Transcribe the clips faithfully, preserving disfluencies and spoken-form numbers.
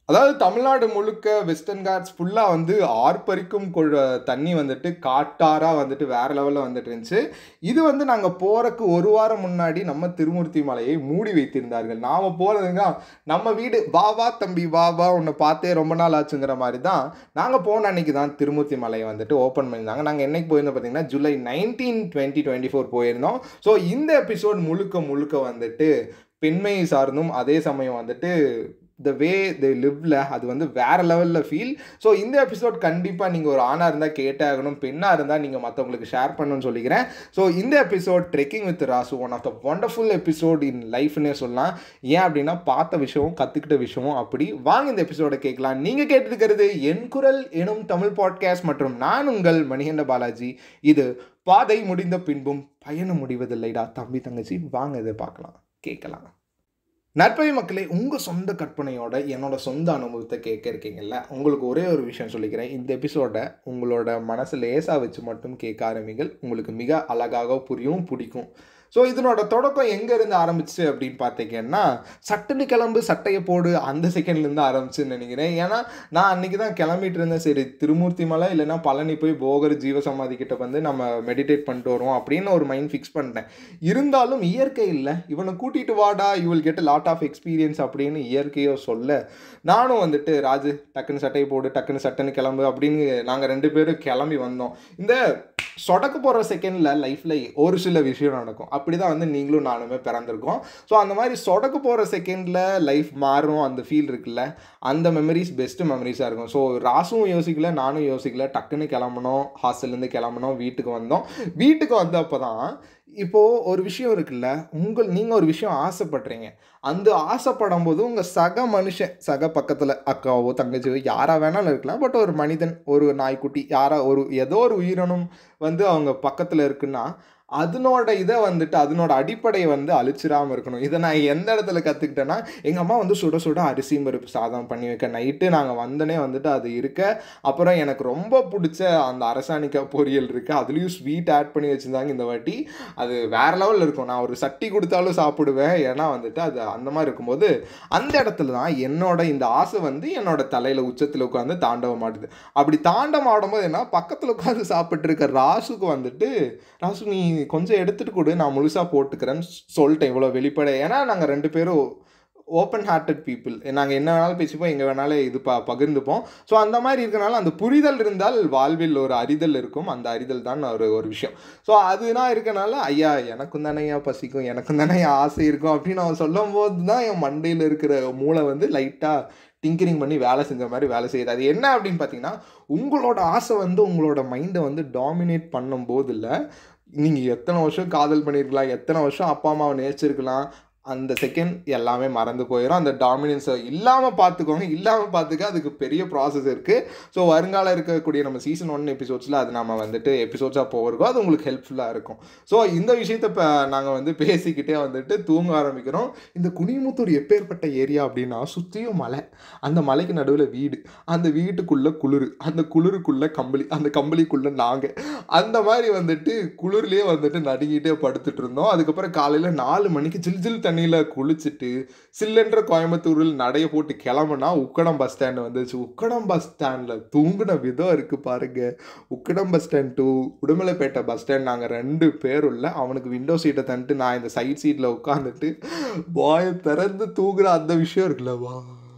அதாவது தமிழ்நாடு முழுக்க western God's ஃபுல்லாக வந்து ஆர்ப்பரிக்கும் கொழ தண்ணி வந்துட்டு காட்டாராக வந்துட்டு வேறு லெவலில் வந்துட்டு இருந்துச்சு. இது வந்து நாங்கள் போகிறக்கு ஒரு வாரம் முன்னாடி நம்ம திருமூர்த்தி மலையை மூடி வைத்திருந்தார்கள். நாம் போகிறதுங்க நம்ம வீடு வா வா தம்பி வா வா உன்னை பார்த்தே ரொம்ப நாள் ஆச்சுங்கிற மாதிரி தான். நாங்கள் போன அன்னைக்கு தான் திருமூர்த்தி மலையை வந்துட்டு ஓப்பன் பண்ணியிருந்தாங்க. நாங்கள் என்னைக்கு போயிருந்தோம் பார்த்தீங்கன்னா July nineteen twenty twenty four போயிருந்தோம். ஸோ இந்த எபிசோட் முழுக்க முழுக்க வந்துட்டு பெண்மையை சார்ந்தும் அதே சமயம் வந்துட்டு த வே தே லிவ்ல அது வந்து வேறு லெவலில் ஃபீல். ஸோ இந்த எபிசோட் கண்டிப்பாக நீங்கள் ஒரு ஆணாக இருந்தால் கேட்டே ஆகணும், பெண்ணாக இருந்தால் நீங்கள் மற்றவங்களுக்கு ஷேர் பண்ணணும்னு சொல்லிக்கிறேன். ஸோ இந்த episode trekking with Rasu one of the wonderful episode in லைஃப்னே சொல்லலாம். ஏன் அப்படின்னா பார்த்த விஷயமும் கற்றுக்கிட்ட விஷயமும் அப்படி. வாங்க இந்த எபிசோடை கேட்கலாம். நீங்கள் கேட்டிருக்கிறது என் குரல் எனும் தமிழ் பாட்காஸ்ட் மற்றும் நான் உங்கள் மணிகண்ட பாலாஜி. இது பாதை முடிந்த பின்பும் பயணம் முடிவதில்லைடா தம்பி தங்கச்சி. வாங்க இதை பார்க்கலாம், கேட்கலாம். நற்பவி மக்களே, உங்கள் சொந்த கற்பனையோட என்னோட சொந்த அனுபவத்தை கேட்க இருக்கீங்கல்ல, உங்களுக்கு ஒரே ஒரு விஷயம் சொல்லிக்கிறேன். இந்த எபிசோடை உங்களோட மனசு லேசாக வச்சு மட்டும் கேட்க ஆரம்பிங்கள். உங்களுக்கு மிக அழகாக புரியும், பிடிக்கும். ஸோ இதனோட தொடக்கம் எங்கேருந்து ஆரம்பிச்சு அப்படின்னு பார்த்தீங்கன்னா, சட்டுன்னு கிளம்பு சட்டையை போடு அந்த செகண்ட்லேருந்து ஆரம்பிச்சுன்னு நினைக்கிறேன். ஏன்னா நான் அன்றைக்கி தான் கிளம்பிட்டு இருந்தேன். சரி திருமூர்த்தி மலை இல்லைனா பழனி போய் போகர் ஜீவசமாதி கிட்ட வந்து நம்ம மெடிடேட் பண்ணிட்டு வருவோம் அப்படின்னு ஒரு மைண்ட் ஃபிக்ஸ் பண்ணிட்டேன். இருந்தாலும் இயற்கை இல்லை, இவனை கூட்டிகிட்டு வாடா, you will get lot of experience அப்படின்னு இயற்கையோ சொல்ல, நானும் வந்துட்டு ராஜு டக்குன்னு சட்டையை போடு டக்குன்னு சட்டுன்னு கிளம்பு அப்படின்னு நாங்கள் ரெண்டு பேரும் கிளம்பி வந்தோம். இந்த சொடக்கு போகிற செகண்டில் லைஃப்பில் ஒரு சில விஷயம் நடக்கும். அப்படி தான் வந்து நீங்களும் நானுமே பிறந்திருக்கோம். ஸோ அந்த மாதிரி சொடக்கு போகிற செகண்டில் லைஃப் மாறும், அந்த ஃபீல் இருக்குல்ல, அந்த மெமரிஸ் பெஸ்ட்டு மெமரிஸாக இருக்கும். ஸோ ராசும் யோசிக்கல, நானும் யோசிக்கல, டக்குன்னு கிளம்பணும், ஹாஸ்டல்லேருந்து கிளம்பணும், வீட்டுக்கு வந்தோம். வீட்டுக்கு வந்தப்போ தான் இப்போது ஒரு விஷயம் இருக்குல்ல, உங்கள் நீங்கள் ஒரு விஷயம் ஆசைப்படுறீங்க. அந்த ஆசைப்படும் போது உங்கள் சக மனுஷன், சக பக்கத்தில் அக்காவோ தங்கச்சியோ யாராக வேணாலும் இருக்கலாம், பட் ஒரு மனிதன், ஒரு நாய்க்குட்டி, யாரா ஒரு ஏதோ ஒரு உயிரினம் வந்து அவங்க பக்கத்தில் இருக்குன்னா அதனோட இதை வந்துட்டு அதனோட அடிப்படையை வந்து அழிச்சிடாமல் இருக்கணும். இதை நான் எந்த இடத்துல கற்றுக்கிட்டேன்னா, எங்கள் அம்மா வந்து சுட சுட அரிசி பருப்பு சாதம் பண்ணி வைக்க, நைட்டு நாங்கள் வந்தனே வந்துட்டு அது இருக்க, அப்புறம் எனக்கு ரொம்ப பிடிச்ச அந்த அரசாணிக்காய் பொரியல் இருக்குது, அதுலேயும் ஸ்வீட் ஆட் பண்ணி வச்சுருந்தாங்க இந்த வாட்டி. அது வேறு லெவலில் இருக்கும். நான் ஒரு சட்டி கொடுத்தாலும் சாப்பிடுவேன். ஏன்னா வந்துட்டு அது அந்த மாதிரி இருக்கும்போது அந்த இடத்துல தான் என்னோட இந்த ஆசை வந்து என்னோட தலையில் உச்சத்தில் உட்காந்து தாண்டவம் ஆடுது. அப்படி தாண்டவம் ஆடும்போது என்ன, பக்கத்தில் உட்காந்து சாப்பிட்டு இருக்க ராசுக்கு வந்துட்டு, ராசு நீ கொஞ்சம் எடுத்துகிட்டு கொடு, நான் முழுசாக போட்டுக்கிறேன்னு சொல்லிட்டேன். இவ்வளோ வெளிப்படை. ஏன்னா நாங்கள் ரெண்டு பேரும் ஓப்பன் ஹார்ட்டட் பீப்புள், நாங்கள் என்ன வேணாலும் பேசிப்போம், எங்கே வேணாலும் இது ப பகிர்ந்துப்போம். ஸோ அந்த மாதிரி இருக்கனால அந்த புரிதல் இருந்தால் வாழ்வில் ஒரு அறிதல் இருக்கும். அந்த அறிதல் தான் ஒரு ஒரு விஷயம். ஸோ அதுதான் இருக்கனால, ஐயா எனக்கும் தானேயா பசிக்கும், எனக்கும் தானே ஆசை இருக்கும் அப்படின்னு அவன் சொல்லும் போது தான் என் மண்டையில் இருக்கிற மூளை வந்து லைட்டாக டிங்கரிங் பண்ணி வேலை செஞ்ச மாதிரி வேலை செய்யுது. அது என்ன அப்படின்னு பார்த்தீங்கன்னா, உங்களோட ஆசை வந்து உங்களோட மைண்டை வந்து டாமினேட் பண்ணும்போது இல்லை, நீங்கள் எத்தனை வருஷம் காதல் பண்ணியிருக்கலாம், எத்தனை வருஷம் அப்பா அம்மாவை நேசிச்சிருக்கலாம், அந்த செகண்ட் எல்லாமே மறந்து போயிடும். அந்த டாமினன்ஸை இல்லாமல் பார்த்துக்கோங்க. இல்லாமல் பார்த்துக்க அதுக்கு பெரிய ப்ராசஸ் இருக்குது. ஸோ வருங்காலம் இருக்கக்கூடிய நம்ம சீசன் ஒன் எபிசோட்ஸில் அது நம்ம வந்துட்டு எபிசோட்ஸாக போகிறோம். அது உங்களுக்கு ஹெல்ப்ஃபுல்லாக இருக்கும். ஸோ இந்த விஷயத்தை இப்போ நாங்கள் வந்து பேசிக்கிட்டே வந்துட்டு தூங்க ஆரம்பிக்கிறோம். இந்த குனிமுத்தூர் எப்பேற்பட்ட ஏரியா அப்படின்னா, சுற்றியும் மலை, அந்த மலைக்கு நடுவில் வீடு, அந்த வீட்டுக்குள்ளே குளிர், அந்த குளிருக்குள்ளே கம்பளி, அந்த கம்பளிக்குள்ளே நாங்கள், அந்த மாதிரி வந்துட்டு குளிர்லேயே வந்துட்டு நடுங்கிட்டே படுத்துட்டு இருந்தோம். அதுக்கப்புறம் காலையில் நாலு மணிக்கு ஜில் ஜில் தண்ணியில் குளிச்சுட்டு சில்லென்ற கோயம்புத்தூரில் நடைய போட்டு கிளம்புனா உக்கடம் பஸ் ஸ்டாண்டு வந்துச்சு. உக்கடம் பஸ் ஸ்டாண்டில் தூங்கின விதம் இருக்குது பாருங்க. Ukkadam bus stand to Udumalaipettai bus stand நாங்கள் ரெண்டு பேரும் இல்லை, அவனுக்கு விண்டோ சீட்டை தந்துட்டு நான் இந்த சைட் சீட்டில் உட்காந்துட்டு வாயை திறந்து தூங்குற அந்த விஷயம் இருக்குல்லவா,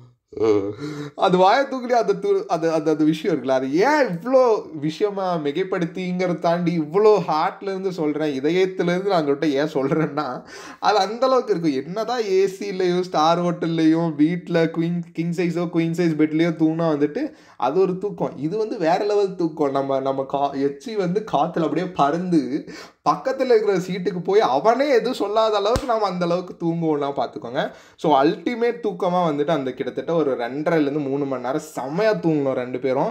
அது வாயை தூக்கி அந்த தூ அது அது அந்த விஷயம் இருக்குல்ல, அது ஏன் இவ்வளோ விஷயமா மிகைப்படுத்திங்கிறத தாண்டி இவ்வளோ ஹார்ட்லேருந்து சொல்கிறேன், இதயத்துலேருந்து நான் கிட்ட ஏன் சொல்கிறேன்னா, அது அந்தளவுக்கு இருக்கும். என்ன தான் ஏசிலையும் ஸ்டார் ஹோட்டல்லையும் வீட்டில் குயின் கிங் சைஸோ குயின் சைஸ் பெட்லேயோ தூங்கினா வந்துட்டு அது ஒரு தூக்கம். இது வந்து வேறு லெவல் தூக்கம். நம்ம நம்ம கா எச்சி வந்து காற்றுல அப்படியே பறந்து பக்கத்தில் இருக்கிற சீட்டுக்கு போய் அவனே எதுவும் சொல்லாத அளவுக்கு நம்ம அந்த அளவுக்கு தூங்குவோம்லாம் பார்த்துக்கோங்க. ஸோ அல்டிமேட் தூக்கமாக வந்துட்டு அந்த கிட்டத்தட்ட ஒரு ரெண்டரைலேருந்து மூணு மணி நேரம் செம்மையாக தூங்கணும் ரெண்டு பேரும்.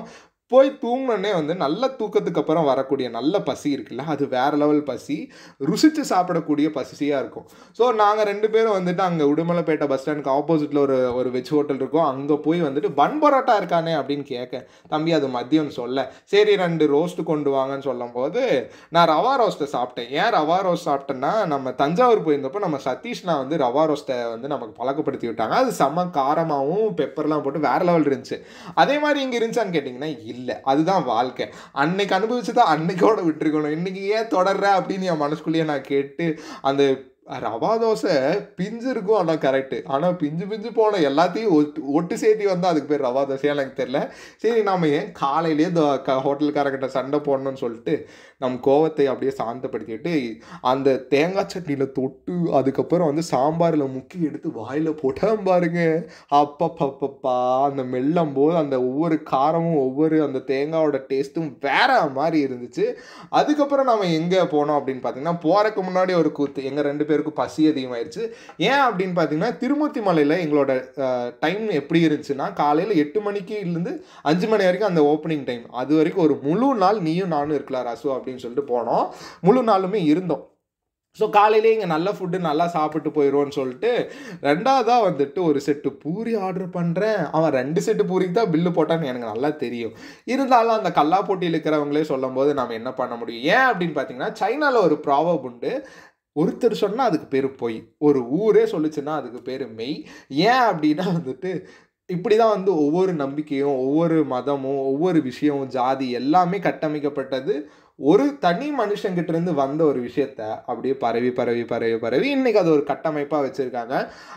போய் தூங்கினோடனே வந்து நல்ல தூக்கத்துக்கு அப்புறம் வரக்கூடிய நல்ல பசி இருக்குல்ல, அது வேறு லெவல் பசி, ருசித்து சாப்பிடக்கூடிய பசியாக இருக்கும். ஸோ நாங்கள் ரெண்டு பேரும் வந்துட்டு அங்கே உடுமலைப்பேட்டை பஸ் ஸ்டாண்டுக்கு ஆப்போசிட்டில் ஒரு ஒரு வெஜ் ஹோட்டல் இருக்கும். அங்கே போய் வந்துட்டு பன் பரோட்டா இருக்கானே அப்படின்னு கேட்க, தம்பி அது மதியம்னு சொல்ல, சரி ரெண்டு ரோஸ்ட்டு கொண்டு வாங்கன்னு சொல்லும் போது நான் ரவா ரோஸ்ட்டை சாப்பிட்டேன். ஏன் ரவா ரோஸ்ட் சாப்பிட்டேன்னா, நம்ம தஞ்சாவூர் போயிருந்தப்போ நம்ம சதீஷ்னா வந்து ரவா ரோஸ்ட்டை வந்து நமக்கு பழக்கப்படுத்தி விட்டாங்க. அது செம்ம காரமாகவும் பெப்பர்லாம் போட்டு வேறு லெவல் இருந்துச்சு. அதே மாதிரி இங்கே இருந்துச்சான்னு கேட்டிங்கன்னா இல்லை. அதுதான் வாழ்க்கை. அன்னைக்கு அனுபவிச்சு தான் அன்னைக்கோட விட்டுருக்கணும். இன்றைக்கி ஏன் தொடர்ற அப்படின்னு என் மனசுக்குள்ளேயே நான் கேட்டு, அந்த ரவா தோசை பிஞ்சு இருக்கும், ஆனால் கரெக்டு. ஆனால் பிஞ்சு பிஞ்சு போன எல்லாத்தையும் ஒட்டு ஒட்டு சேர்த்தி வந்தால் அதுக்கு பேர் ரவா தோசையாக எனக்கு தெரில. சரி நாம் ஏன் காலையிலேயே தோ க ஹோட்டலுக்காரங்கிட்ட சண்டை போடணும்னு சொல்லிட்டு நம் கோவத்தை அப்படியே சாந்தப்படுத்திட்டு அந்த தேங்காய் சட்னியில் தொட்டு அதுக்கப்புறம் வந்து சாம்பாரில் முக்கி எடுத்து வாயில் போட்டால் பாருங்க, அப்பப்பப்பப்பா அந்த மெல்லும் போது அந்த ஒவ்வொரு காரமும் ஒவ்வொரு அந்த தேங்காயோட டேஸ்ட்டும் வேற மாதிரி இருந்துச்சு. அதுக்கப்புறம் நம்ம எங்கே போனோம் அப்படின்னு பார்த்தீங்கன்னா, போகிறதுக்கு முன்னாடி ஒரு கூத்து, எங்கள் ரெண்டு பேருக்கும் பசி அதிகமாயிருச்சு. ஏன் அப்படின்னு பார்த்தீங்கன்னா, திருமூர்த்தி மலையில் எங்களோட டைம் எப்படி இருந்துச்சுன்னா, காலையில் எட்டு மணிக்கு இருந்து அஞ்சு மணி வரைக்கும் அந்த ஓப்பனிங் டைம். அது வரைக்கும் ஒரு முழு நாள் நீயும் நானும் இருக்கலாம் ரசு அப்படின்னு சொல்லிட்டு போனோம். முழு நாளுமே இருந்தோம். ஸோ காலையிலே இங்கே நல்ல ஃபுட்டு நல்லா சாப்பிட்டு போயிடுவோன்னு சொல்லிட்டு ரெண்டாவதாக வந்துட்டு ஒரு செட்டு பூரி ஆர்டர் பண்ணுறேன். அவன் ரெண்டு செட்டு பூரிக்கு தான் பில்லு போட்டான்னு எனக்கு நல்லா தெரியும். இருந்தாலும் அந்த கல்லா போட்டியில் இருக்கிறவங்களே சொல்லும் போது நம்ம என்ன பண்ண முடியும்? ஏன் அப்படின்னு பார்த்தீங்கன்னா, சைனாவில் ஒரு ப்ராவர்ப் உண்டு, ஒருத்தர் சொன்னால் அதுக்கு பேர் பொய், ஒரு ஊரே சொல்லிச்சுன்னா அதுக்கு பேர் மெய். ஏன் அப்படின்னா வந்துட்டு இப்படி தான் வந்து ஒவ்வொரு நம்பிக்கையும் ஒவ்வொரு மதமும் ஒவ்வொரு விஷயமும் ஜாதி எல்லாமே கட்டமைக்கப்பட்டது ஒரு தனி மனுஷங்கிட்ட இருந்து வந்த ஒரு விஷயத்த அப்படியே பரவி பரவி பரவி பரவி இன்னைக்கு அது ஒரு கட்டமைப்பாக வச்சுருக்காங்க.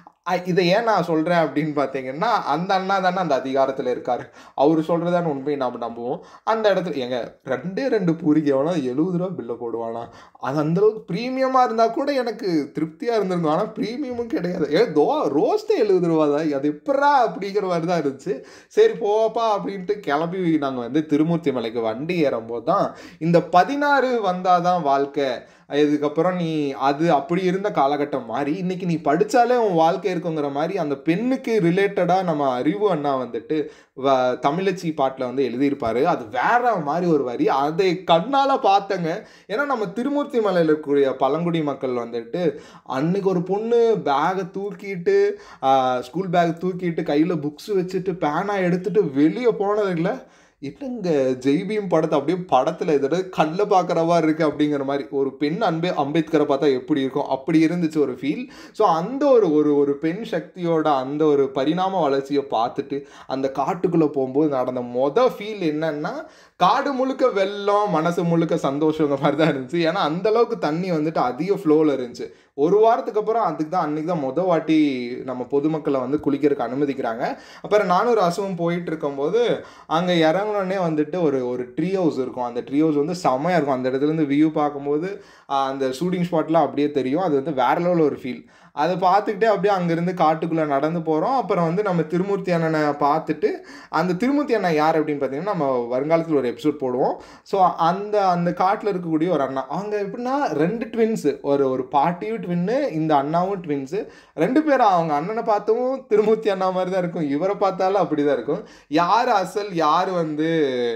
இதை ஏன் நான் சொல்கிறேன் அப்படின்னு பார்த்தீங்கன்னா, அந்த அண்ணா தானே அந்த அதிகாரத்தில் இருக்கார். அவர் சொல்கிறதான உண்மையை நாம் நம்புவோம். அந்த இடத்துல எங்க ரெண்டே ரெண்டு பூரிக்கு எவனா எழுபது ரூபா பில்லை போடுவானா? அது அந்தளவுக்கு ப்ரீமியமாக இருந்தால் கூட எனக்கு திருப்தியாக இருந்திருந்தோம். ஆனால் ப்ரீமியமும் கிடையாது. ஏ தோ ரோஸ்ட்டே எழுபது ரூபா தான், அது எப்படா அப்படிங்கிற மாதிரி தான் இருந்துச்சு. சரி போப்பா அப்படின்ட்டு கிளம்பி நாங்கள் வந்து திருமூர்த்தி மலைக்கு வண்டி ஏறும்போது தான் இந்த பதினாறு வந்தால் தான் வாழ்க்கை, இதுக்கப்புறம் நீ அது அப்படி இருந்த காலகட்டம் மாதிரி இன்னைக்கு நீ படித்தாலே உன் வாழ்க்கை இருக்குங்கிற மாதிரி அந்த பெண்ணுக்கு ரிலேட்டடாக நம்ம அறிவு அண்ணா வந்துட்டு வ தமிழச்சி பாட்டில் வந்து எழுதியிருப்பார். அது வேற மாதிரி ஒரு வரி, அதை கண்ணால் பார்த்தங்க. ஏன்னா நம்ம திருமூர்த்தி மலையில் இருக்கக்கூடிய பழங்குடி மக்கள் வந்துட்டு அன்னைக்கு ஒரு பொண்ணு பேகை தூக்கிட்டு ஸ்கூல் பேக் தூக்கிட்டு கையில் புக்ஸ் வச்சுட்டு பேனா எடுத்துகிட்டு வெளியே போனதில்லை. என்னங்க ஜெய்பீம் படத்தை அப்படியே படத்தில் இதோட கண்ணில் பார்க்குற மாதிரி இருக்குது அப்படிங்கிற மாதிரி ஒரு பெண் அன்பே அம்பேத்கரை பார்த்தா எப்படி இருக்கும் அப்படி இருந்துச்சு ஒரு ஃபீல். ஸோ அந்த ஒரு ஒரு ஒரு பெண் சக்தியோட அந்த ஒரு பரிணாம வளர்ச்சியை பார்த்துட்டு அந்த காட்டுக்குள்ளே போகும்போது நடந்த மொதல் ஃபீல் என்னன்னா, காடு முழுக்க வெள்ளம் மனசு முழுக்க சந்தோஷங்கிற மாதிரி தான் இருந்துச்சு. ஏன்னா அந்தளவுக்கு தண்ணி வந்துட்டு அதிக ஃப்ளோவில் இருந்துச்சு. ஒரு வாரத்துக்கு அப்புறம் அதுக்கு தான் அன்றைக்கி தான் மொதல் வாட்டி நம்ம பொதுமக்களை வந்து குளிக்கிறதுக்கு அனுமதிக்கிறாங்க. அப்புறம் நானும் ரசமும் போயிட்டு இருக்கும்போது அங்கே இறங்கினோடனே வந்துட்டு ஒரு ஒரு ட்ரீ ஹவுஸ் இருக்கும். அந்த ட்ரீ ஹவுஸ் வந்து செம்மையாக இருக்கும். அந்த இடத்துலேருந்து வியூ பார்க்கும்போது அந்த ஷூட்டிங் ஸ்பாட்லாம் அப்படியே தெரியும். அது வந்து வேற லெவலில் ஒரு ஃபீல். அதை பார்த்துக்கிட்டே அப்படியே அங்கேருந்து காட்டுக்குள்ளே நடந்து போகிறோம். அப்புறம் வந்து நம்ம திருமூர்த்தி அண்ணனை பார்த்துட்டு, அந்த திருமூர்த்தி அண்ணன் யார் அப்படின்னு பார்த்தீங்கன்னா, நம்ம வருங்காலத்தில் ஒரு எபிசோட் போடுவோம். ஸோ அந்த அந்த காட்டில் இருக்கக்கூடிய ஒரு அண்ணா, அவங்க எப்படின்னா ரெண்டு ட்வின்ஸு, ஒரு ஒரு பாட்டியும் ட்வின்னு, இந்த அண்ணாவும் ட்வின்ஸு. ரெண்டு பேரும் அவங்க அண்ணனை பார்த்தவும் திருமூர்த்தி அண்ணா மாதிரி தான் இருக்கும், இவரை பார்த்தாலும் அப்படி தான் இருக்கும். யார் அசல் யார் வந்து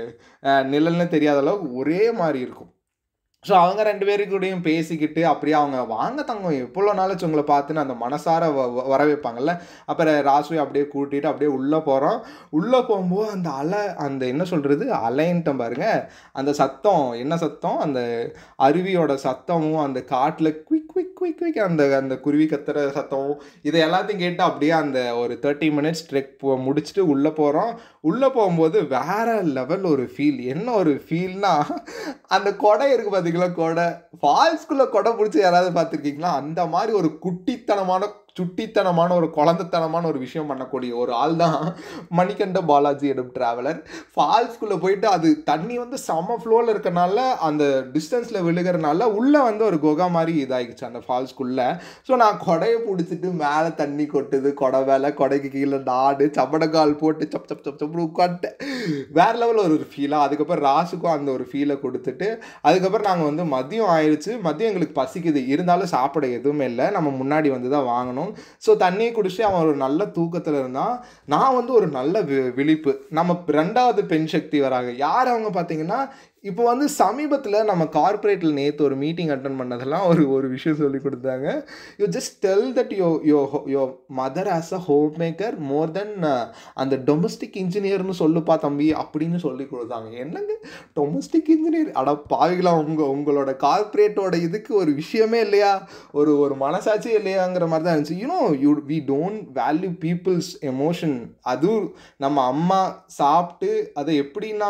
நிழல்னு தெரியாத அளவுக்கு ஒரே மாதிரி இருக்கும். ஸோ அவங்க ரெண்டு பேருக்கூடையும் பேசிக்கிட்டு அப்படியே அவங்க வாங்க தங்கம் எவ்வளோ நாளாச்சு உங்களை பார்த்துன்னு அந்த மனசார வ வர வைப்பாங்கள்ல. அப்புறம் ராசுவை அப்படியே கூட்டிகிட்டு அப்படியே உள்ளே போகிறோம். உள்ளே போகும்போது அந்த அலை, அந்த என்ன சொல்கிறது அலைன்ட்டேன் பாருங்க, அந்த சத்தம் என்ன சத்தம், அந்த அருவியோட சத்தமும் அந்த காட்டில் குயிக் குயிக் குயிக் குயிக் அந்த அந்த குருவி கத்துற சத்தம், இதை எல்லாத்தையும் கேட்டு அப்படியே அந்த ஒரு தேர்ட்டி மினிட்ஸ் ட்ரெக் போ முடிச்சுட்டு உள்ளே போகிறோம். உள்ளே போகும்போது வேற லெவல் ஒரு ஃபீல். என்ன ஒரு ஃபீல்னா, அந்த கொடை இருக்குது பார்த்தீங்களா, கொடை ஃபால்ஸ்குள்ளே கொடை பிடிச்சி யாராவது பார்த்துருக்கீங்களா? அந்த மாதிரி ஒரு குட்டித்தனமான சுட்டித்தனமான ஒரு குழந்தைத்தனமான ஒரு விஷயம் பண்ணக்கூடிய ஒரு ஆள் தான் மணிகண்ட பாலாஜி எனும் டிராவலர். ஃபால்ஸ்குள்ளே போயிட்டு அது தண்ணி வந்து செம ஃப்ளோவில் இருக்கனால அந்த டிஸ்டன்ஸில் விழுகிறனால உள்ளே வந்து ஒரு குகை மாதிரி இதாகிடுச்சு அந்த ஃபால்ஸ்குள்ளே. ஸோ நான் கொடையை பிடிச்சிட்டு மேலே தண்ணி கொட்டுது, கொடை மேலே கொடைக்கு கீழே நாடு சப்படக்கால் போட்டு சப் சப் சப் சப் உட்காந்துட்டு வேறு லெவலில் ஒரு ஃபீலாக. அதுக்கப்புறம் ராசுக்கும் அந்த ஒரு ஃபீலை கொடுத்துட்டு அதுக்கப்புறம் நாங்கள் வந்து மதியம் ஆயிடுச்சு. மதியம் எங்களுக்கு பசிக்குது, இருந்தாலும் சாப்பிட எதுவுமே இல்லை, நம்ம முன்னாடி வந்து தான் வாங்கணும். இருக்கும். ஸோ தண்ணியை குடிச்சுட்டு அவன் ஒரு நல்ல தூக்கத்தில் இருந்தான். நான் வந்து ஒரு நல்ல வி விழிப்பு. நம்ம ரெண்டாவது பெண் சக்தி வராங்க. யார் அவங்க பார்த்தீங்கன்னா, இப்போ வந்து சமீபத்தில் நம்ம கார்ப்பரேட்டில் நேற்று ஒரு மீட்டிங் அட்டன் பண்ணதெல்லாம் ஒரு ஒரு விஷயம் சொல்லி கொடுத்தாங்க. You just tell that your your your mother as a home maker more then அந்த டொமஸ்டிக் இன்ஜினியர்னு சொல்லுப்பா தம்பி அப்படின்னு சொல்லி கொடுத்தாங்க. என்னங்க டொமஸ்டிக் இன்ஜினியர், அட பாவிகளா, உங்கள் உங்களோட கார்ப்பரேட்டோட இதுக்கு ஒரு விஷயமே இல்லையா, ஒரு ஒரு மனசாட்சி இல்லையாங்கிற மாதிரி தான் இருந்துச்சு. You know you we don't value peoples emotion. அதுவும் நம்ம அம்மா சாப்பிட்டு அதை எப்படின்னா,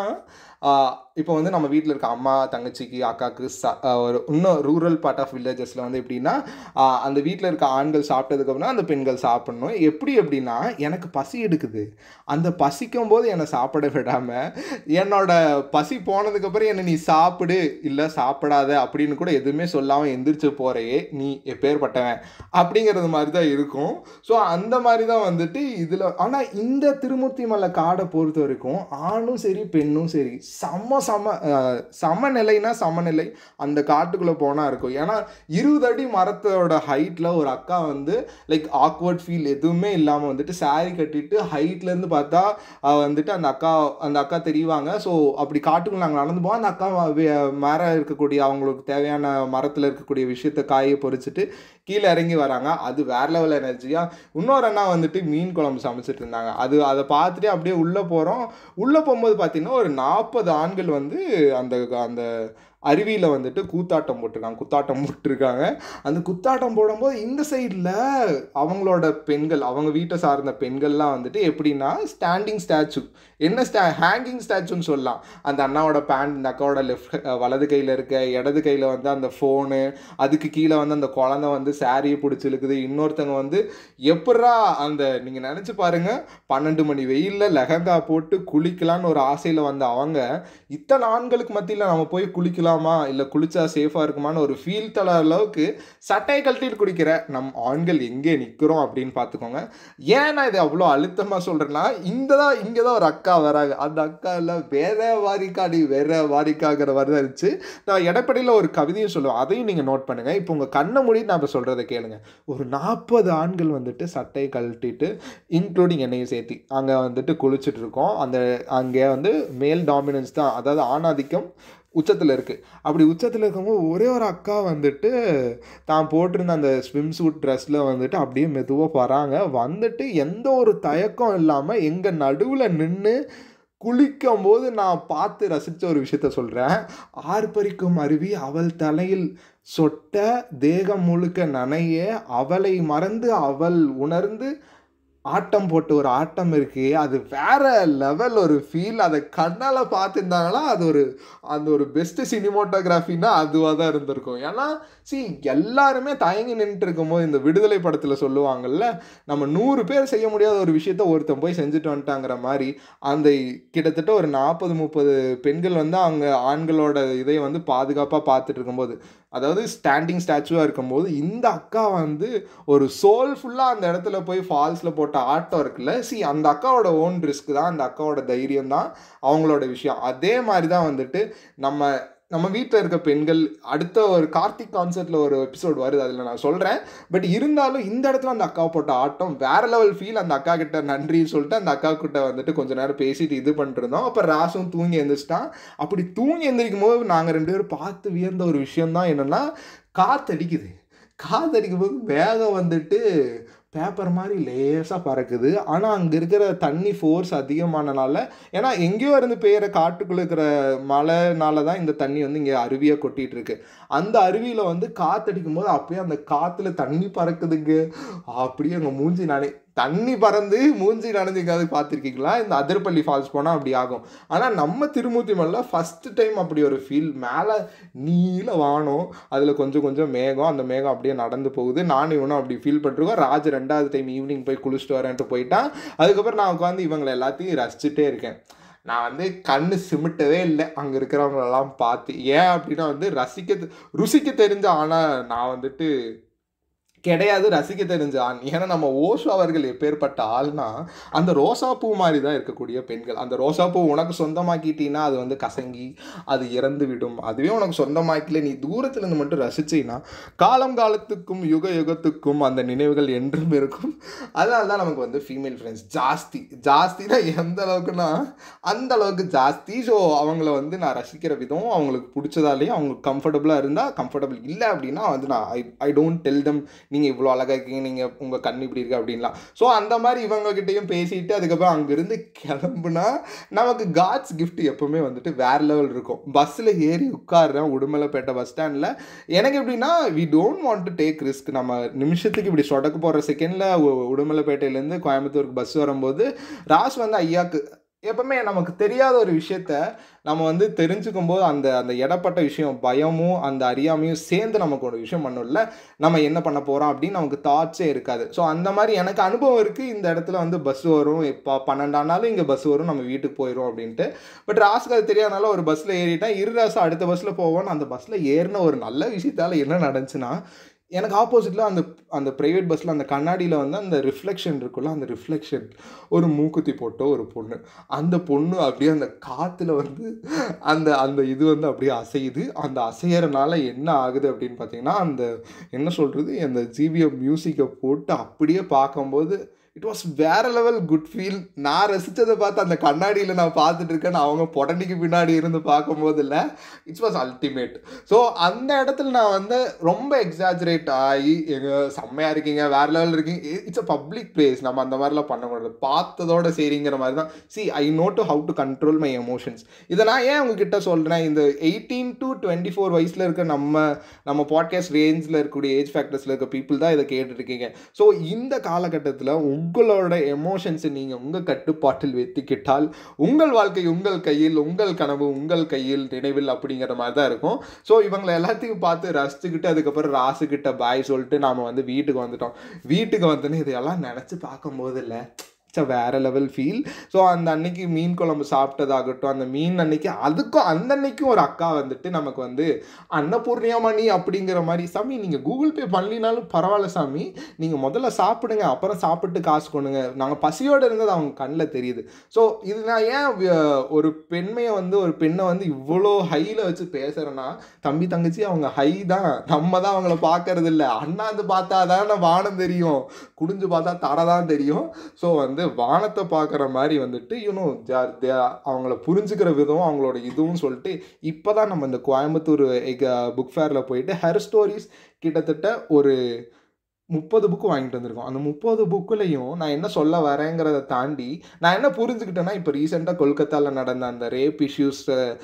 இப்போ வந்து நம்ம வீட்டில் இருக்க அம்மா தங்கச்சிக்கு அக்காவுக்கு ச ஒரு இன்னும் ரூரல் பார்ட் ஆஃப் வில்லேஜஸில் வந்து எப்படின்னா, அந்த வீட்டில் இருக்க ஆண்கள் சாப்பிட்டதுக்கப்புறம் அந்த பெண்கள் சாப்பிட்ணும். எப்படி அப்படின்னா, எனக்கு பசி எடுக்குது, அந்த பசிக்கும் போது என்னை சாப்பிட விடாமல் என்னோட பசி போனதுக்கப்புறம் என்னை நீ சாப்பிடு இல்லை சாப்பிடாத அப்படின்னு கூட எதுவுமே சொல்லாமல் எந்திரிச்சு போகிறையே நீ எப்பேற்பட்டவன் அப்படிங்கிறது மாதிரி தான் இருக்கும். ஸோ அந்த மாதிரி தான் வந்துட்டு இதில். ஆனால் இந்த திருமூர்த்தி மலை காடை பொறுத்த வரைக்கும் ஆணும் சரி பெண்ணும் சரி செம்ம சம சமநிலைனா சமநிலை அந்த காட்டுக்குள்ளே போனால் இருக்கும். ஏன்னா இருபது அடி மரத்தோட ஹைட்டில் ஒரு அக்கா வந்து லைக் ஆக்வர்ட் ஃபீல் எதுவுமே இல்லாமல் வந்துட்டு சாரி கட்டிட்டு ஹைட்லேருந்து பார்த்தா வந்துட்டு அந்த அக்கா அந்த அக்கா தெரிவாங்க. ஸோ அப்படி காட்டுக்குள்ள நாங்கள் நடந்து போவோம். அந்த அக்கா மேலே இருக்கக்கூடிய அவங்களுக்கு தேவையான மரத்தில் இருக்கக்கூடிய விஷயத்தை காயை பொறிச்சிட்டு கீழே இறங்கி வராங்க. அது வேற லெவல் எனர்ஜியாக. இன்னொரு அண்ணா வந்துட்டு மீன் குழம்பு சமைச்சிட்டு இருந்தாங்க. அது அதை பார்த்துட்டு அப்படியே உள்ளே போகிறோம். உள்ளே போகும்போது பார்த்தீங்கன்னா ஒரு நாற்பது ஆண்கள் வந்து அந்த அந்த அருவியில் வந்துட்டு கூத்தாட்டம் போட்டிருக்காங்க குத்தாட்டம் போட்டிருக்காங்க. அந்த குத்தாட்டம் போடும்போது இந்த சைடில் அவங்களோட பெண்கள், அவங்க வீட்டை சார்ந்த பெண்கள்லாம் வந்துட்டு எப்படின்னா ஸ்டாண்டிங் ஸ்டாச்சு, என்ன ஸ்டா ஹேங்கிங் ஸ்டாச்சுன்னு சொல்லலாம். அந்த அண்ணாவோட பேண்ட், இந்த அக்காவோட லெஃப்ட் வலது கையில் இருக்க, இடது கையில் வந்து அந்த ஃபோனு, அதுக்கு கீழே வந்து அந்த குழந்தை வந்து சாரியை பிடிச்சி இழுக்குது. இன்னொருத்தங்க வந்து எப்படா அந்த நீங்கள் நினச்சி பாருங்கள், பன்னெண்டு மணி வெயிலில் லெஹங்கா போட்டு குளிக்கலான்னு ஒரு ஆசையில் வந்த அவங்க இத்தனை ஆண்களுக்கு மத்தியில் நம்ம போய் குளிக்கலாமா இல்லை குளிச்சா சேஃபாக இருக்குமான்னு ஒரு ஃபீல் தர அளவுக்கு சட்டையை கழட்டிட்டு குடிக்கிற நம் ஆண்கள் எங்கே நிற்கிறோம் அப்படின்னு பார்த்துக்கோங்க. ஏன் நான் இதை அவ்வளோ அழுத்தமாக சொல்கிறேன்னா, இந்த தான் இங்கே தான் ஒரு அக்கா வராங்க. அந்த அக்கா இல்லை வேற வாரிக்காடி வேற வாரிக்காங்கிற மாதிரி தான் இருந்துச்சு. நான் எடப்படியில் ஒரு கவிதையும் சொல்லுவேன், அதையும் நீங்கள் நோட் பண்ணுங்கள். இப்போ உங்கள் கண்ணை மூடி நான் இப்போ சொல்கிறத கேளுங்க. ஒரு நாற்பது ஆண்கள் வந்துட்டு சட்டையை கழட்டிட்டு இன்க்ளூடிங் என்னையும் சேர்த்தி அங்கே வந்துட்டு குளிச்சுட்டு இருக்கோம். அந்த அங்கே வந்து மேல் டாமினன்ஸ் தான், அதாவது ஆணாதிக்கம் உச்சத்தில் இருக்குது. அப்படி உச்சத்தில் இருக்கும்போது ஒரே ஒரு அக்கா வந்துட்டு தான் போட்டிருந்த அந்த ஸ்விம் சூட் ட்ரெஸ்ஸில் வந்துட்டு அப்படியே மெதுவாக வராங்க. வந்துட்டு எந்த ஒரு தயக்கம் இல்லாமல் எங்கள் நடுவில் நின்று குளிக்கும் போது நான் பார்த்து ரசித்த ஒரு விஷயத்த சொல்கிறேன். ஆர்ப்பரிக்கும் அருவி அவள் தலையில் சொட்ட, தேகம் முழுக்க நனைய, அவளை மறந்து அவள் உணர்ந்து ஆட்டம் போட்டு ஒரு ஆட்டம் இருக்கு. அது வேற லெவல் ஒரு ஃபீல். அதை கண்ணால் பார்த்துருந்தாங்களா அது ஒரு அந்த ஒரு பெஸ்ட்டு சினிமோட்டோகிராஃபின்னா அதுவாக தான் இருந்திருக்கும். ஏன்னா சி எல்லாருமே தயங்கி நின்றுட்டு இருக்கும்போது இந்த விடுதலை படத்தில் சொல்லுவாங்கள்ல, நம்ம நூறு பேர் செய்ய முடியாத ஒரு விஷயத்த ஒருத்தன் போய் செஞ்சுட்டு வந்துட்டாங்கிற மாதிரி அந்த கிட்டத்தட்ட ஒரு நாற்பது முப்பது பெண்கள் வந்து அவங்க ஆண்களோட இதை வந்து பாதுகாப்பாக பார்த்துட்டு இருக்கும்போது, அதாவது ஸ்டாண்டிங் ஸ்டாச்சுவாக இருக்கும்போது இந்த அக்கா வந்து ஒரு சோல்ஃபுல்லாக அந்த இடத்துல போய் ஃபால்ஸில் போட்ட ஆட்டம் இருக்குல்ல, சி அந்த அக்காவோட ஓன் ரிஸ்க் தான், அந்த அக்காவோட தைரியம் தான் அவங்களோட விஷயம். அதே மாதிரி தான் வந்துட்டு நம்ம நம்ம வீட்டில் இருக்க பெண்கள். அடுத்த ஒரு கார்த்திக் கான்சர்ட்டில் ஒரு எபிசோட் வருது, அதில் நான் சொல்கிறேன். பட் இருந்தாலும் இந்த இடத்துல அந்த அக்கா போட்ட ஆட்டம் வேற லெவல் ஃபீல். அந்த அக்கா கிட்ட நன்றின்னு சொல்லிட்டு அந்த அக்கா கிட்ட வந்துட்டு கொஞ்ச நேரம் பேசிட்டு இது பண்ணிருந்தோம். அப்போ ராசும் தூங்கி எழுந்திரிச்சிட்டான். அப்படி தூங்கி எழுந்திரிக்கும் போது நாங்கள் ரெண்டு பேரும் பார்த்து வியந்த ஒரு விஷயம்தான் என்னென்னா, காற்றடிக்குது. காற்றடிக்கும் போது மேகம் வந்துட்டு பேப்பர் மாதிரி லேசாக பறக்குது. ஆனால் அங்கே இருக்கிற தண்ணி ஃபோர்ஸ் அதிகமானனால, ஏன்னா எங்கேயோ இருந்து பெய்கிற காட்டுக்குள்ளே இருக்கிற மழைனால தான் இந்த தண்ணி வந்து இங்கே அருவியாக கொட்டிகிட்டு இருக்கு. அந்த அருவியில் வந்து காற்றடிக்கும் போது அப்படியே அந்த காற்றுல தண்ணி பறக்குதுங்க. அப்படியே அங்கே மூஞ்சி நானே தண்ணி பறந்து மூஞ்சி நனைஞ்சிக்காது பார்த்துருக்கீங்களா? இந்த அதிரப்பள்ளி ஃபால்ஸ் போனால் அப்படி ஆகும். ஆனால் நம்ம திருமூர்த்தி மலையில் ஃபஸ்ட்டு டைம் அப்படி ஒரு ஃபீல். மேலே நீல வானம், அதில் கொஞ்சம் கொஞ்சம் மேகம், அந்த மேகம் அப்படியே நடந்து போகுது. நானும் இவனும் அப்படி ஃபீல் பண்ணிருக்கோம். ராஜ் ரெண்டாவது டைம் ஈவினிங் போய் குளிச்சுட்டு வரேன்ட்டு போயிட்டான். அதுக்கப்புறம் நான் உட்காந்து இவங்களை எல்லாத்தையும் ரசிச்சுட்டே இருக்கேன். நான் வந்து கண் சிமிட்டவே இல்லை அங்கே இருக்கிறவங்களெல்லாம் பார்த்து. ஏன் அப்படின்னா வந்து ரசிக்க ருசிக்க தெரிஞ்ச, ஆனால் நான் வந்துட்டு கிடையாது ரசிக்க தெரிஞ்ச ஆண். ஏன்னா நம்ம ஓஷோ அவர்கள் எப்பேற்பட்ட ஆள்னா, அந்த ரோசாப்பூ மாதிரி தான் இருக்கக்கூடிய பெண்கள். அந்த ரோசாப்பூ உனக்கு சொந்தமாக்கிட்டீன்னா அது வந்து கசங்கி அது இறந்து விடும். அதுவே உனக்கு சொந்தமாக்கல, நீ தூரத்துலேருந்து மட்டும் ரசிச்சின்னா காலம் காலத்துக்கும் யுக யுகத்துக்கும் அந்த நினைவுகள் என்றும் இருக்கும். அதனால தான் நமக்கு வந்து ஃபீமேல் ஃப்ரெண்ட்ஸ் ஜாஸ்தி. ஜாஸ்தினா எந்த அளவுக்குன்னா அந்த அளவுக்கு ஜாஸ்தி. ஸோ அவங்கள வந்து நான் ரசிக்கிற விதம் அவங்களுக்கு பிடிச்சதாலேயே அவங்களுக்கு கம்ஃபர்டபுளாக இருந்தால் கம்ஃபர்டபுள், இல்லை அப்படின்னா வந்து நான் ஐ ஐ டோன்ட் டெல் தம் நீங்கள் இவ்வளோ அழகாக இருக்கீங்க, நீங்கள் உங்கள் கண் இப்படி இருக்கு அப்படின்லாம். ஸோ அந்த மாதிரி இவங்ககிட்டையும் பேசிட்டு அதுக்கப்புறம் அங்கேருந்து கிளம்புனா நமக்கு காட்ஸ் கிஃப்ட் எப்போவுமே வந்துட்டு வேறு லெவல் இருக்கும். பஸ்ஸில் ஏறி உட்காடுறேன் உடுமலைப்பேட்டை பஸ் ஸ்டாண்டில். எனக்கு எப்படின்னா we don't want to take risk. நம்ம நிமிஷத்துக்கு இப்படி சொடக்கு போகிற செகண்டில் உடுமலைப்பேட்டையிலேருந்து கோயம்புத்தூருக்கு பஸ் வரும்போது ராஸ் வந்து ஐயாக்கு எப்பவுமே நமக்கு தெரியாத ஒரு விஷயத்த நம்ம வந்து தெரிஞ்சுக்கும் போது அந்த அந்த இடப்பட்ட விஷயம் பயமும் அந்த அறியாமையும் சேர்ந்து நமக்கு ஒரு விஷயம் பண்ணல, நம்ம என்ன பண்ண போகிறோம் அப்படின்னு நமக்கு தாட்ஸே இருக்காது. ஸோ அந்த மாதிரி எனக்கு அனுபவம் இருக்குது. இந்த இடத்துல வந்து பஸ் வரும், இப்போ பன்னெண்டானாலும் இங்கே பஸ் வரும், நம்ம வீட்டுக்கு போயிடும் அப்படின்ட்டு. பட் ராசுக்கு அது தெரியாதனால ஒரு பஸ்ஸில் ஏறிட்டேன். இரு ராசு அடுத்த பஸ்ஸில் போவோன்னு அந்த பஸ்ஸில் ஏறின ஒரு நல்ல விஷயத்தால் என்ன நடந்துச்சுன்னா, எனக்கு ஆப்போசிட்டில் அந்த அந்த ப்ரைவேட் பஸ்ஸில் அந்த கண்ணாடியில் வந்து அந்த ரிஃப்ளெக்ஷன் இருக்குல்ல, அந்த ரிஃப்ளெக்ஷன் ஒரு மூக்குத்தி போட்ட ஒரு பொண்ணு. அந்த பொண்ணு அப்படியே அந்த காற்றுல வந்து அந்த அந்த இது வந்து அப்படியே அசையுது. அந்த அசையறனால என்ன ஆகுது அப்படின்னு பார்த்தீங்கன்னா, அந்த என்ன சொல்கிறது, அந்த ஜிவிஎம் மியூசிக்கை போட்டு அப்படியே பார்க்கும்போது இட் வாஸ் வேறு லெவல் குட் ஃபீல். நான் ரசித்ததை பார்த்து அந்த கண்ணாடியில் நான் பார்த்துட்டு இருக்கேன்னு அவங்க பொடனிக்கு பின்னாடி இருந்து பார்க்கும்போது இல்லை, இட்ஸ் வாஸ் அல்டிமேட். ஸோ அந்த இடத்துல நான் வந்து ரொம்ப எக்ஸாஜரேட் ஆகி எங்கள் செம்மையாக இருக்கீங்க, வேறு லெவல் இருக்கீங்க, இட்ஸ் அ பப்ளிக் பிளேஸ், நம்ம அந்த மாதிரிலாம் பண்ணக்கூடாது, பார்த்ததோட சரிங்கிற மாதிரி தான். See I know to how to control my emotions. இதை நான் ஏன் உங்ககிட்ட சொல்கிறேன், இந்த எயிட்டீன் டு டுவெண்ட்டி ஃபோர் வயசில் இருக்க நம்ம நம்ம பாட்காஸ்ட் ரேஞ்சில் இருக்கக்கூடிய ஏஜ் ஃபேக்டர்ஸில் இருக்க பீப்புள் தான் இதை கேட்டுட்ருக்கீங்க. ஸோ இந்த காலகட்டத்தில் உங்களோட எமோஷன்ஸை நீங்கள் உங்கள் கட்டுப்பாட்டில் வைத்துக்கிட்டால் உங்கள் வாழ்க்கை உங்கள் கையில், உங்கள் கனவு உங்கள் கையில், நினைவில் அப்படிங்கிற மாதிரி தான் இருக்கும். ஸோ இவங்களை எல்லாத்தையும் பார்த்து ரசிச்சுக்கிட்டு அதுக்கப்புறம் ராசுக்கிட்ட பாய் சொல்லிட்டு நாம் வந்து வீட்டுக்கு வந்துட்டோம். வீட்டுக்கு வந்துன்னு இதையெல்லாம் நினச்சி பார்க்கும்போது இல்லை, வேறு லெவல் ஃபீல். ஸோ அந்த அன்னைக்கு மீன் குழம்பு சாப்பிட்டதாகட்டும், அந்த மீன் அன்னைக்கு அதுக்கும் அந்த அன்னைக்கும் ஒரு அக்கா வந்துட்டு நமக்கு வந்து அன்னபூர்ணியாமணி அப்படிங்கிற மாதிரி, சாமி நீங்கள் கூகுள் பே பண்ணலினாலும் பரவாயில்ல சாமி, நீங்கள் முதல்ல சாப்பிடுங்க, அப்புறம் சாப்பிட்டு காசு கொண்டுங்க, நாங்கள் பசியோடு இருந்தது அவங்க கண்ணில் தெரியுது. ஸோ இது நான் ஏன் ஒரு பெண்மையை வந்து ஒரு பெண்ணை வந்து இவ்வளோ ஹையில் வச்சு பேசுகிறேன்னா, தம்பி தங்கச்சி அவங்க ஹை தான், நம்ம தான் அவங்கள பார்க்கறது இல்லை. அண்ணாந்து பார்த்தா தான் வானம் தெரியும், குடிஞ்சு பார்த்தா தரை தான் தெரியும். ஸோ வந்து வானத்தை பார்க்குற மாதிரி வந்துட்டு யூனோ அவங்கள புரிஞ்சுக்கிற விதம் அவங்களோட இதுவும் சொல்லிட்டு இப்போ தான் நம்ம இந்த கோயம்புத்தூர் புக் ஃபேரில் போயிட்டு ஹர் ஸ்டோரிஸ் கிட்டத்தட்ட ஒரு முப்பது புக்கு வாங்கிட்டு வந்திருக்கோம். அந்த முப்பது புக்குலையும் நான் என்ன சொல்ல வரேங்கிறத தாண்டி நான் என்ன புரிஞ்சுக்கிட்டேன்னா, இப்போ ரீசெண்டாக கொல்கத்தாவில் நடந்த அந்த ரேப் இஷ்யூஸ்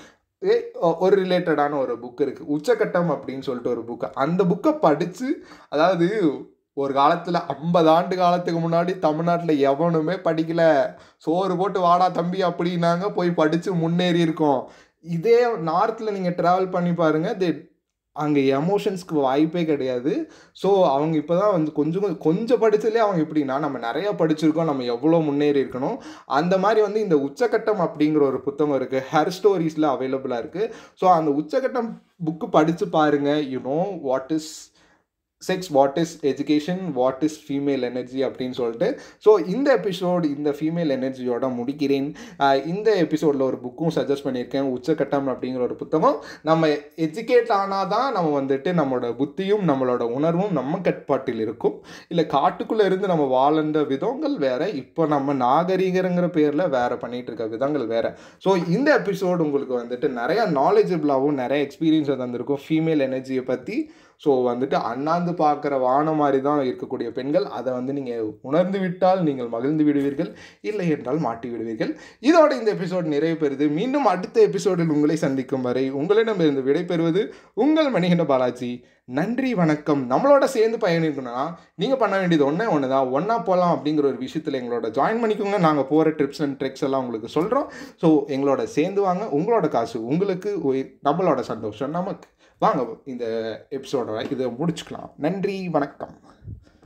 ஒரு ரிலேட்டடான ஒரு புக் இருக்குது, உச்சக்கட்டம் அப்படின்னு சொல்லிட்டு ஒரு புக்கு. அந்த புக்கை படித்து, அதாவது ஒரு காலத்தில் ஐம்பது ஆண்டு காலத்துக்கு முன்னாடி தமிழ்நாட்டில் எவனுமே படிக்கலை, சோறு போட்டு வாடா தம்பி அப்படின்னாங்க, போய் படித்து முன்னேறி இருக்கோம். இதே நார்த்தில் நீங்கள் ட்ராவல் பண்ணி பாருங்கள், தே அங்கே எமோஷன்ஸ்க்கு வாய்ப்பே கிடையாது. ஸோ அவங்க இப்போ தான் வந்து கொஞ்சம் கொஞ்சம் படித்ததுலேயே அவங்க எப்படின்னா, நம்ம நிறையா படிச்சிருக்கோம், நம்ம எவ்வளோ முன்னேறி இருக்கணும். அந்த மாதிரி வந்து இந்த உச்சக்கட்டம் அப்படிங்கிற ஒரு புத்தகம் இருக்குது, ஹர் ஸ்டோரிஸில் அவைலபிளாக இருக்குது. ஸோ அந்த உச்சக்கட்டம் புக்கு படித்து பாருங்கள், you know what is sex, what is education, what is female energy அப்படின்னு சொல்லிட்டு. ஸோ இந்த எபிசோடு இந்த ஃபீமேல் எனர்ஜியோட முடிக்கிறேன். இந்த எபிசோடில் ஒரு புக்கும் சஜஸ்ட் பண்ணியிருக்கேன், உச்சக்கட்டம் அப்படிங்கிற ஒரு புத்தகம். நம்ம எஜுகேட் ஆனால் தான் நம்ம வந்துட்டு நம்மளோட புத்தியும் நம்மளோட உணர்வும் நம்ம கட்டுப்பாட்டில் இருக்கும். இல்லை காட்டுக்குள்ளே இருந்து நம்ம வாழ்ந்த விதங்கள் வேறு, இப்போ நம்ம நாகரீகங்கிற பேரில் வேறு பண்ணிகிட்டு இருக்க விதங்கள் வேறு. ஸோ இந்த எபிசோடு உங்களுக்கு வந்துட்டு நிறையா நாலேஜபிளாகவும் நிறைய எக்ஸ்பீரியன்ஸை தந்திருக்கும் ஃபீமேல் எனர்ஜியை பற்றி. ஸோ வந்துட்டு அண்ணாந்து பார்க்குற வானம் மாதிரி தான் இருக்கக்கூடிய பெண்கள், அதை வந்து நீங்கள் உணர்ந்து விட்டால் நீங்கள் மகிழ்ந்து விடுவீர்கள், இல்லை என்றால் மாட்டி விடுவீர்கள். இதோட இந்த எபிசோடு நிறைவு பெறுது. மீண்டும் அடுத்த எபிசோடில் உங்களை சந்திக்கும் வரை உங்களிடமிருந்து விடைபெறுவது உங்கள் மணிகண்ட பாலாஜி. நன்றி, வணக்கம். நம்மளோட சேர்ந்து பயணிக்கணும்னா நீங்கள் பண்ண வேண்டியது ஒன்றே ஒன்று தான், ஒன்றா போகலாம் அப்படிங்கிற ஒரு விஷயத்தில் எங்களோட ஜாயின் பண்ணிக்கோங்க. நாங்கள் போகிற ட்ரிப்ஸ் அண்ட் ட்ரெக்ஸ் எல்லாம் உங்களுக்கு சொல்கிறோம். ஸோ எங்களோட சேர்ந்து வாங்க, உங்களோட காசு உங்களுக்கு, நம்மளோட சந்தோஷம் நமக்கு. வாங்க இந்த எபிசோட இதை முடிச்சுக்கலாம். நன்றி, வணக்கம்.